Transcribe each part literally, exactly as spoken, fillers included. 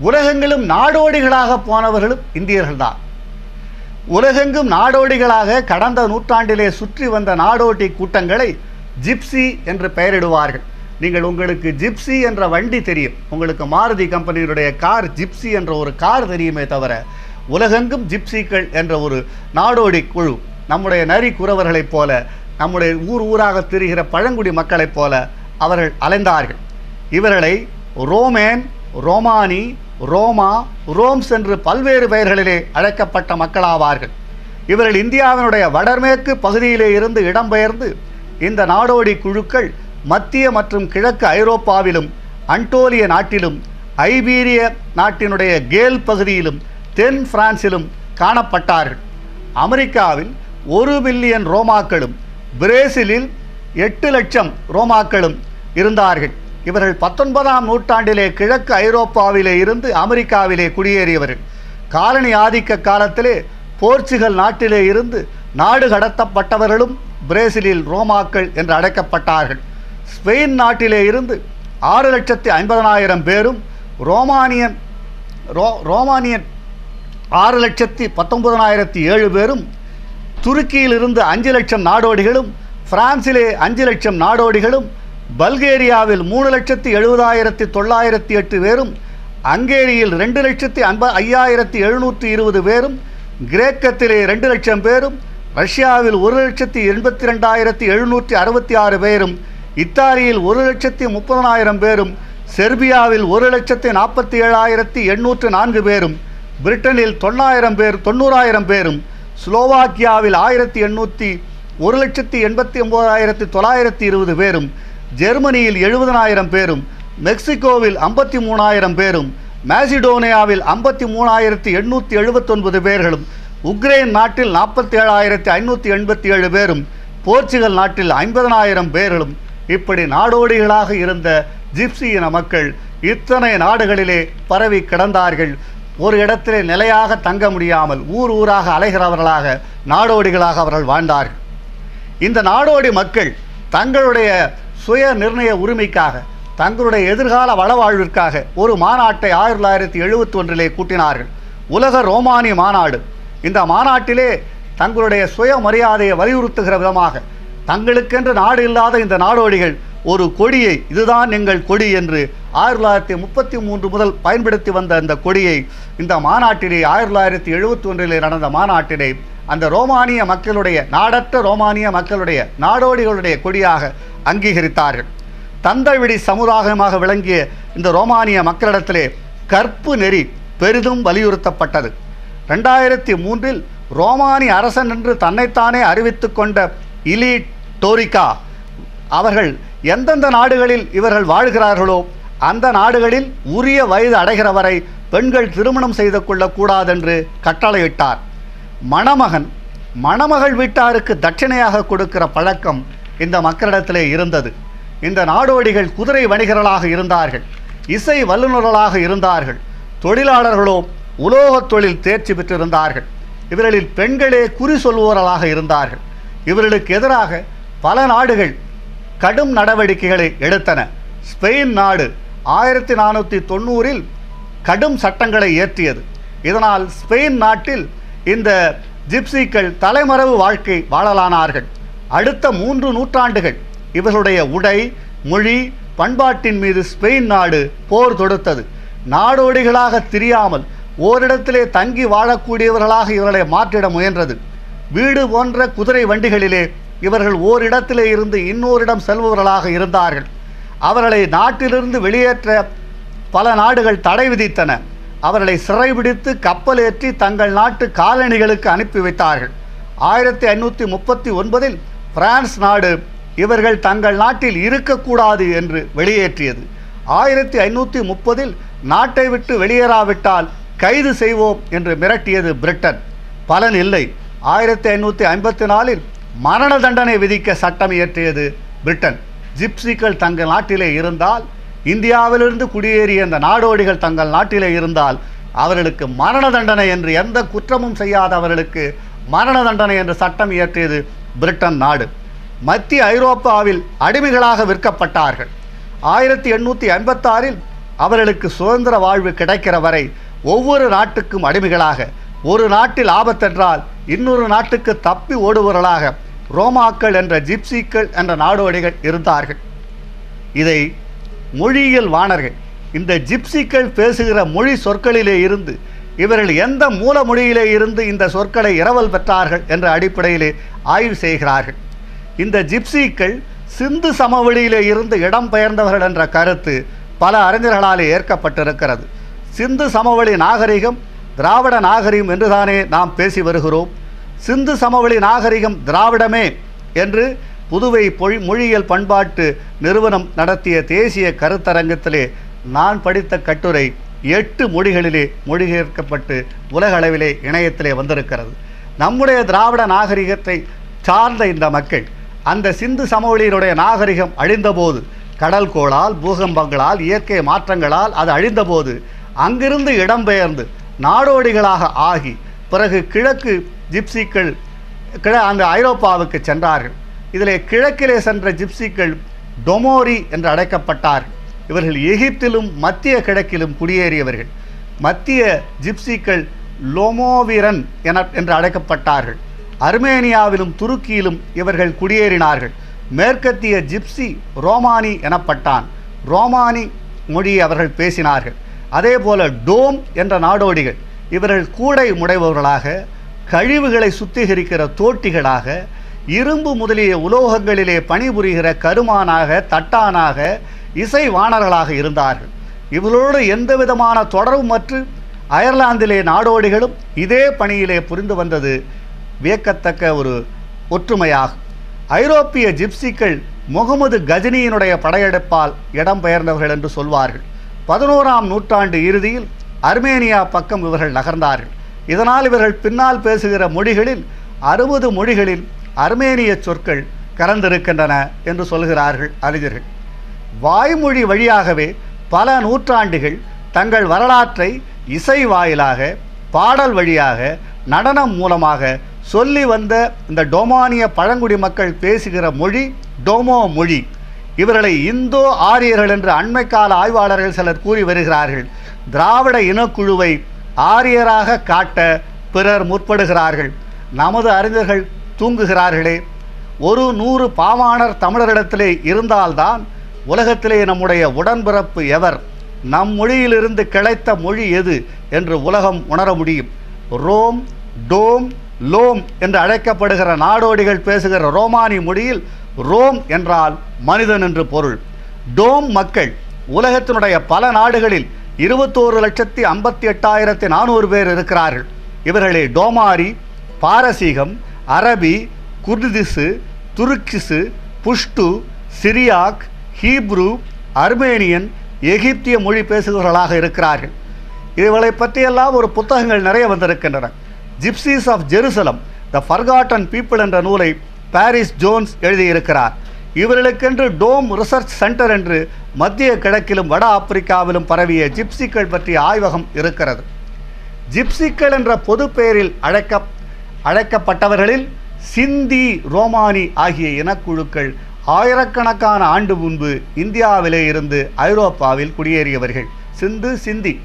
உலகெங்கிலும் நாடோடிகளாக போனவர்களும் இந்தியர்கள்தான். உலகெங்கும் நாடோடிகளாக கடந்த நூற்றாண்டிலே சுற்றி வந்த நாடோடி கூட்டங்களை ஜிப்சி என்று பெயரிடுவார்கள். நீங்கள் உங்களுக்கு ஜிப்சி என்ற வண்டி தெரியும், உங்களுக்கு மாருதி கம்பெனியுடைய கார் ஜிப்சி என்ற ஒரு கார் தெரியுமே தவிர உலகெங்கும் ஜிப்சிகள் என்ற ஒரு நாடோடி குழு நம்முடைய நரி குறவர்களைப் போல, நம்முடைய ஊர் ஊராக திரிகிற பழங்குடி மக்களைப் போல அவர்கள் அலைந்தார்கள். இவர்களை ரோமேன், ரோமானி, ரோமா, ரோம்ஸ் என்று பல்வேறு பெயர்களிலே அழைக்கப்பட்ட மக்களாவார்கள். இவர்கள் இந்தியாவினுடைய வடமேற்கு பகுதியிலே இருந்து இடம்பெயர்ந்து இந்த நாடோடி குழுக்கள் மத்திய மற்றும் கிழக்கு ஐரோப்பாவிலும், அன்டோலிய நாட்டிலும், ஐபீரிய நாட்டினுடைய கேல் பகுதியிலும், தென் பிரான்சிலும் காணப்பட்டார்கள். அமெரிக்காவில் ஒரு பில்லியன் ரோமாக்களும், பிரேசிலில் எட்டு லட்சம் ரோமாக்களும் இருந்தார்கள். இவர்கள் பத்தொன்பதாம் நூற்றாண்டிலே கிழக்கு ஐரோப்பாவிலே இருந்து அமெரிக்காவிலே குடியேறியவர்கள். காலனி ஆதிக்க காலத்திலே போர்ச்சுகல் நாட்டிலே இருந்து நாடு கடத்தப்பட்டவர்களும் பிரேசிலில் ரோமாக்கள் என்று அழைக்கப்பட்டார்கள். ஸ்பெயின் நாட்டிலே இருந்து ஆறு லட்சத்தி ஐம்பதனாயிரம் பேரும், ரோமானியன் ரோ ரோமானியன் ஆறு லட்சத்தி பத்தொன்பதனாயிரத்தி ஏழு பேரும், துருக்கியிலிருந்து அஞ்சு லட்சம் நாடோடிகளும், பிரான்சிலே அஞ்சு லட்சம் நாடோடிகளும், பல்கேரியாவில் மூணு லட்சத்தி எழுபதாயிரத்தி தொள்ளாயிரத்தி எட்டு பேரும், ஹங்கேரியில் ரெண்டு லட்சத்தி ஐம்ப ஐயாயிரத்தி எழுநூற்றி இருபது பேரும், கிரேக்கத்திலே ரெண்டு லட்சம் பேரும், ரஷ்யாவில் ஒரு லட்சத்தி எண்பத்தி ரெண்டாயிரத்தி எழுநூற்றி அறுபத்தி ஆறு பேரும், இத்தாலியில் ஒரு லட்சத்தி முப்பதனாயிரம் பேரும், செர்பியாவில் ஒரு லட்சத்தி நாற்பத்தி ஏழாயிரத்தி எண்ணூற்று நான்கு பேரும், பிரிட்டனில் தொள்ளாயிரம் பேர் தொண்ணூறாயிரம் பேரும், ஸ்லோவாக்கியாவில் ஆயிரத்தி எண்ணூற்றி ஒரு லட்சத்தி எண்பத்தி ஒன்பதாயிரத்தி தொள்ளாயிரத்தி இருபது பேரும், ஜெர்மனியில் எழுபதனாயிரம் பேரும், மெக்சிகோவில் ஐம்பத்தி மூணாயிரம் பேரும், மாசிடோனியாவில் ஐம்பத்தி மூணாயிரத்தி எண்ணூற்றி எழுபத்தொன்பது பேர்களும், உக்ரைன் நாட்டில் நாற்பத்தி ஏழாயிரத்தி ஐநூற்றி எண்பத்தி ஏழு பேரும், போர்ச்சுகல் நாட்டில் ஐம்பதனாயிரம் பேர்களும், இப்படி நாடோடிகளாக இருந்த ஜிப்சி இன மக்கள் இத்தனை நாடுகளிலே பரவி கிடந்தார்கள். ஒரு இடத்திலே நிலையாக தங்க முடியாமல் ஊர் ஊராக அலைகிறவர்களாக நாடோடிகளாக அவர்கள் வாழ்ந்தார்கள். இந்த நாடோடி மக்கள் தங்களுடைய சுய நிர்ணய உரிமைக்காக, தங்களுடைய எதிர்கால வளவாழ்விற்காக ஒரு மாநாட்டை ஆயிரத்தி தொள்ளாயிரத்தி எழுபத்தி ஒன்றிலே கூட்டினார்கள். உலக ரோமானி மாநாடு. இந்த மாநாட்டிலே தங்களுடைய சுயமரியாதையை வலியுறுத்துகிற விதமாக தங்களுக்கென்று நாடு இல்லாத இந்த நாடோடிகள் ஒரு கொடியை, இதுதான் எங்கள் கொடி என்று ஆயிரத்தி தொள்ளாயிரத்தி முப்பத்தி மூன்று முதல் பயன்படுத்தி வந்த அந்த கொடியை இந்த மாநாட்டிலே ஆயிரத்தி தொள்ளாயிரத்தி எழுபத்தி ஒன்றிலே நடந்த மாநாட்டிலே அந்த ரோமானிய மக்களுடைய, நாடற்ற ரோமானிய மக்களுடைய, நாடோடிகளுடைய கொடியாக அங்கீகரித்தார்கள். தந்தவிடி சமுதாயமாக விளங்கிய இந்த ரோமானிய மக்களிடத்திலே கற்பு நெறி பெரிதும் வலியுறுத்தப்பட்டது. ரெண்டாயிரத்தி மூன்றில் ரோமானி அரசன் என்று தன்னைத்தானே அறிவித்து கொண்ட இலி டோரிகா அவர்கள் எந்தெந்த நாடுகளில் இவர்கள் வாழ்கிறார்களோ அந்த நாடுகளில் உரிய வயது அடைகிற வரை பெண்கள் திருமணம் செய்து கொள்ளக்கூடாதென்று கட்டளையிட்டார். மணமகன் மணமகள் வீட்டாருக்கு தட்சிணையாக கொடுக்கிற பழக்கம் இந்த மக்களிடத்திலே இருந்தது. இந்த நாடோடிகள் குதிரை வணிகர்களாக இருந்தார்கள், இசை வல்லுநர்களாக இருந்தார்கள், தொழிலாளர்களோ உலோகத் தொழில் தேர்ச்சி பெற்றிருந்தார்கள். இவர்களில் பெண்களே குறி சொல்வோர்களாக இருந்தார்கள். இவர்களுக்கு எதிராக பல நாடுகள் கடும் நடவடிக்கைகளை எடுத்தன. ஸ்பெயின் நாடு ஆயிரத்தி நானூற்றி தொண்ணூறில் கடும் சட்டங்களை இயற்றியது. இதனால் ஸ்பெயின் நாட்டில் இந்த ஜிப்சிக்கள் தலைமறைவு வாழ்க்கை வாழலானார்கள். அடுத்த மூன்று நூற்றாண்டுகள் இவர்களுடைய உடை, மொழி, பண்பாட்டின் மீது ஸ்பெயின் நாடு போர் தொடுத்தது. நாடோடிகளாக தெரியாமல் ஓரிடத்திலே தங்கி வாழக்கூடியவர்களாக இவர்களை மாற்றிட முயன்றது. வீடு போன்ற குதிரை வண்டிகளிலே இவர்கள் ஓரிடத்திலே இருந்து இன்னோரிடம் செல்பவர்களாக இருந்தார்கள். அவர்களை நாட்டிலிருந்து வெளியேற்ற பல நாடுகள் தடை விதித்தன. அவர்களை சிறைபிடித்து கப்பலேற்றி தங்கள் நாட்டு காலனிகளுக்கு அனுப்பி வைத்தார்கள். ஆயிரத்தி ஐநூற்றி முப்பத்தி ஒன்பதில் பிரான்ஸ் நாடு இவர்கள் தங்கள் நாட்டில் இருக்கக்கூடாது என்று வெளியேற்றியது. ஆயிரத்தி ஐநூற்றி முப்பதில் நாட்டை விட்டு வெளியேறாவிட்டால் கைது செய்வோம் என்று மிரட்டியது பிரிட்டன். பலன் இல்லை. ஆயிரத்தி ஐநூற்றி ஐம்பத்தி நாலில் மரண தண்டனை விதிக்க சட்டம் இயற்றியது பிரிட்டன். ஜிப்சிகள் தங்கள் நாட்டிலே இருந்தால், இந்தியாவிலிருந்து குடியேறிய இந்த நாடோடிகள் தங்கள் நாட்டிலே இருந்தால் அவர்களுக்கு மரண தண்டனை என்று, எந்த குற்றமும் செய்யாத அவர்களுக்கு மரண தண்டனை என்று சட்டம் இயற்றியது பிரிட்டன் நாடு. மத்திய ஐரோப்பாவில் அடிமைகளாக விற்கப்பட்டார்கள். ஆயிரத்தி எண்ணூற்றி ஐம்பத்தாறில் அவர்களுக்கு சுதந்திர வாழ்வு கிடைக்கிற வரை ஒவ்வொரு நாட்டுக்கும் அடிமைகளாக, ஒரு நாட்டில் ஆபத்தென்றால் இன்னொரு நாட்டுக்கு தப்பி ஓடுபவர்களாக ரோமாக்கள் என்ற ஜிப்சிக்கள் என்ற நாடோடிகள் இருந்தார்கள். இதை மொழியியல் வாணர்கள் இந்த ஜிப்சிக்கள் பேசுகிற மொழி சொற்களிலே இருந்து இவர்கள் எந்த மூல மொழியிலே இருந்து இந்த சொற்களை இரவல் பெற்றார்கள் என்ற அடிப்படையிலே ஆய்வு செய்கிறார்கள். இந்த ஜிப்சிக்கள் சிந்து சமவெளியிலே இருந்து இடம்பெயர்ந்தவர்கள் என்ற கருத்து பல அறிஞர்களாலே ஏற்கப்பட்டிருக்கிறது. சிந்து சமவெளி நாகரிகம் திராவிட நாகரிகம் என்றுதானே நாம் பேசி வருகிறோம். சிந்து சமவெளி நாகரிகம் திராவிடமே என்று புதுவை பொழி மொழியியல் பண்பாட்டு நிறுவனம் நடத்திய தேசிய கருத்தரங்கத்திலே நான் படித்த கட்டுரை எட்டு மொழிகளிலே மொழிபெயர்க்கப்பட்டு உலக அளவிலே இணையத்திலே வந்திருக்கிறது. நம்முடைய திராவிட நாகரிகத்தை சார்ந்த இந்த மக்கள் அந்த சிந்து சமவெளியினுடைய நாகரிகம் அழிந்தபோது, கடல் கோளால், பூகம்பங்களால், இயற்கை மாற்றங்களால் அது அழிந்தபோது அங்கிருந்து இடம்பெயர்ந்து நாடோடிகளாக ஆகி பிறகு கிழக்கு ஜிப்சிக்கள் கிழ அந்த ஐரோப்பாவுக்கு சென்றார்கள். இதிலே கிழக்கிலே சென்ற ஜிப்சிக்கள் டொமோரி என்று அழைக்கப்பட்டார்கள். இவர்கள் எகிப்திலும் மத்திய கிழக்கிலும் குடியேறியவர்கள். மத்திய ஜிப்சிக்கள் லோமோவிரன் என என்று அழைக்கப்பட்டார்கள். அர்மேனியாவிலும் துருக்கியிலும் இவர்கள் குடியேறினார்கள். மேற்கத்திய ஜிப்சி ரோமானி எனப்பட்டான். ரோமானி மொழியை அவர்கள் பேசினார்கள். அதே போல டோம் என்ற நாடோடிகள் இவர்கள் கூடை முடைபவர்களாக, கழிவுகளை சுத்திகரிக்கிற தோட்டிகளாக, இரும்பு முதலிய உலோகங்களிலே பணிபுரிகிற கருமானாக, தட்டானாக, இசை வாணர்களாக இருந்தார்கள். இவர்களோடு எந்த விதமான தொடர்புமற்று அயர்லாந்திலே நாடோடிகளும் இதே பணியிலே புரிந்து வந்தது வியக்கத்தக்க ஒரு ஒற்றுமையாகும். ஐரோப்பிய ஜிப்சிக்கள் முகமது கஜினியினுடைய படையெடுப்பால் இடம்பெயர்ந்தவர்கள் என்று சொல்வார்கள். பதினோராம் நூற்றாண்டு இறுதியில் அர்மேனியா பக்கம் இவர்கள் நகர்ந்தார்கள். இதனால் இவர்கள் பின்னால் பேசுகிற மொழிகளில் அறுபது மொழிகளில் அர்மேனிய சொற்கள் கலந்திருக்கின்றன என்று சொல்கிறார்கள் அறிஞர்கள். வாய்மொழி வழியாகவே பல நூற்றாண்டுகள் தங்கள் வரலாற்றை இசை வாயிலாக, பாடல் வழியாக, நடனம் மூலமாக சொல்லி வந்த இந்த டோமானிய பழங்குடி மக்கள் பேசுகிற மொழி டோமோ மொழி. இவர்களை இந்தோ ஆரியர்கள் என்று அண்மைக்கால ஆய்வாளர்கள் சிலர் கூறி வருகிறார்கள். திராவிட இனக்குழுவை ஆரியராக காட்ட பிறர் முற்படுகிறார்கள். நமது அறிஞர்கள் தூங்குகிறார்களே. ஒரு நூறு பாவாணர் தமிழரிடத்திலே இருந்தால்தான் உலகத்திலே நம்முடைய உடன்பிறப்பு எவர், நம் மொழியிலிருந்து கிளைத்த மொழி எது என்று உலகம் உணர முடியும். ரோம், டோம், லோம் என்று அழைக்கப்படுகிற நாடோடிகள் பேசுகிற ரோமானி மொழியில் ரோம் என்றால் மனிதன் என்று பொருள். டோம் மக்கள் உலகத்தினுடைய பல நாடுகளில் இருபத்தோரு லட்சத்தி ஐம்பத்தி எட்டாயிரத்தி நானூறு பேர் இருக்கிறார்கள். இவர்களே டோமாரி, பாரசீகம், அரபி, குர்திசு, துருக்கிசு, புஷ்டு, சிரியாக், ஹீப்ரு, அர்மேனியன், எகிப்திய மொழி பேசுபவர்களாக இருக்கிறார்கள். இவர்களை பற்றியெல்லாம் ஒரு புத்தகங்கள் நிறைய வந்திருக்கின்றன. Gypsies of Jerusalem, the forgotten people என்ற நூலை பாரிஸ் ஜோன்ஸ் எழுதியிருக்கிறார். இவர்களுக்கென்று டோம் ரிசர்ச் சென்டர் என்று மத்திய கிழக்கிலும் வட ஆப்பிரிக்காவிலும் பரவிய ஜிப்சிக்கள் பற்றிய ஆய்வகம் இருக்கிறது. ஜிப்சிக்கள் என்ற பொது பெயரில் அழைக்க அழைக்கப்பட்டவர்களில் சிந்தி, ரோமானி ஆகிய இனக்குழுக்கள் ஆயிரக்கணக்கான ஆண்டு முன்பு இந்தியாவிலே இருந்து ஐரோப்பாவில் குடியேறியவர்கள். சிந்து, சிந்தி.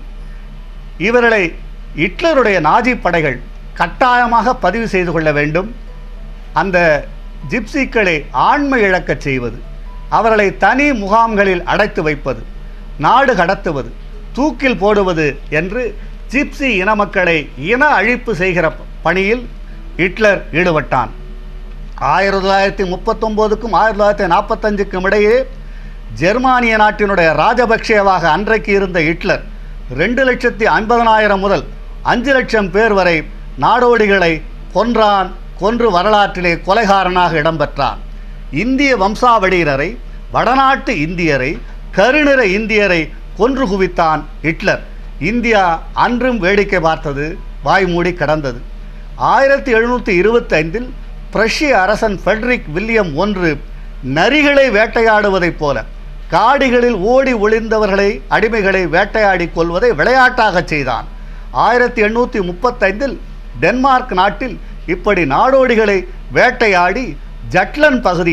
இவர்களை ஹிட்லருடைய நாஜி படைகள் கட்டாயமாக பதிவு செய்து கொள்ள வேண்டும். அந்த ஜிப்சிக்களை ஆண்மை இழக்கச் செய்வது, அவர்களை தனி முகாம்களில் அடைத்து வைப்பது, நாடு கடத்துவது, தூக்கில் போடுவது என்று ஜிப்சி இன மக்களை இன அழிப்பு செய்கிற பணியில் ஹிட்லர் ஈடுபட்டான். ஆயிரத்தி தொள்ளாயிரத்தி முப்பத்தொம்போதுக்கும் ஆயிரத்தி தொள்ளாயிரத்தி நாற்பத்தஞ்சுக்கும் இடையே ஜெர்மானிய நாட்டினுடைய ராஜபக்சேவாக அன்றைக்கு இருந்த ஹிட்லர் ரெண்டு லட்சத்தி ஐம்பதனாயிரம் முதல் அஞ்சு லட்சம் பேர் வரை நாடோடிகளை கொன்றான். கொன்று வரலாற்றிலே கொலைகாரனாக இடம்பெற்றான். இந்திய வம்சாவளியினரை, வடநாட்டு இந்தியரை, கருநிற இந்தியரை கொன்று குவித்தான் ஹிட்லர். இந்தியா அன்றும் வேடிக்கை பார்த்தது, வாய்மூடி கடந்தது. ஆயிரத்தி எழுநூற்றி இருபத்தி ஐந்தில் பிரஷ்ய அரசன் ஃபெட்ரிக் வில்லியம் ஒன்று நரிகளை வேட்டையாடுவதைப் போல காடுகளில் ஓடி ஒளிந்தவர்களை, அடிமைகளை வேட்டையாடி கொள்வதை விளையாட்டாக செய்தான். ஆயிரத்தி எண்ணூற்றி முப்பத்தைந்தில் டென்மார்க் நாட்டில் இப்படி நாடோடிகளை வேட்டையாடி ஜட்லன் பகுதியில்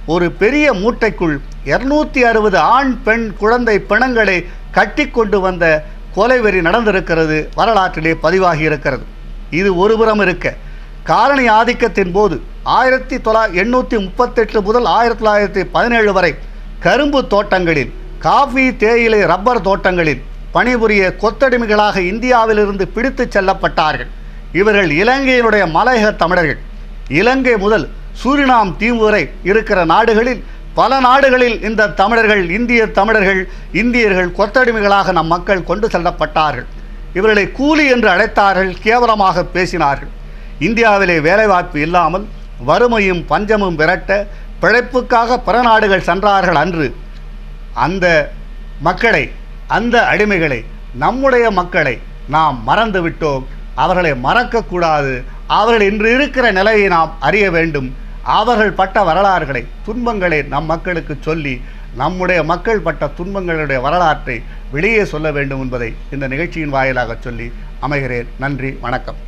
ஒரு பெரிய மூட்டைக்குள் இருநூத்தி அறுபது ஆண் பெண் குழந்தை பிணங்களை கட்டி கொண்டு வந்த கொலைவெறி நடந்திருக்கிறது, வரலாற்றிலே பதிவாகி இருக்கிறது. இது ஒருபுறம் இருக்க, காலனி ஆதிக்கத்தின் போது ஆயிரத்தி தொள்ளாயிரத்தி எண்ணூற்றி முப்பத்தெட்டு முதல் ஆயிரத்தி தொள்ளாயிரத்தி பதினேழு வரை கரும்பு தோட்டங்களில், காஃபி, தேயிலை, ரப்பர் தோட்டங்களில் பணிபுரிய கொத்தடிமைகளாக இந்தியாவிலிருந்து பிடித்து செல்லப்பட்டார்கள். இவர்கள் இலங்கையினுடைய மலையக தமிழர்கள். இலங்கை முதல் சூரினாம் தீவு வரை இருக்கிற நாடுகளில் பல நாடுகளில் இந்த தமிழர்கள், இந்திய தமிழர்கள், இந்தியர்கள் கொத்தடிமைகளாக நம் மக்கள் கொண்டு செல்லப்பட்டார்கள். இவர்களை கூலி என்று அழைத்தார்கள், கேவலமாக பேசினார்கள். இந்தியாவிலே வேலைவாய்ப்பு இல்லாமல் வறுமையும் பஞ்சமும் விரட்ட பிழைப்புக்காக பிற நாடுகள் சென்றார்கள். அன்று அந்த மக்களை, அந்த அடிமைகளை, நம்முடைய மக்களை நாம் மறந்து விட்டோம். அவர்களை மறக்கக்கூடாது. அவர்கள் இன்று இருக்கிற நிலையை நாம் அறிய வேண்டும். அவர்கள் பட்ட வரலாறுகளை, துன்பங்களை நம் மக்களுக்கு சொல்லி நம்முடைய மக்கள் பட்ட துன்பங்களுடைய வரலாற்றை வெளியே சொல்ல வேண்டும் என்பதை இந்த நிகழ்ச்சியின் வாயிலாக சொல்லி அமைகிறேன். நன்றி, வணக்கம்.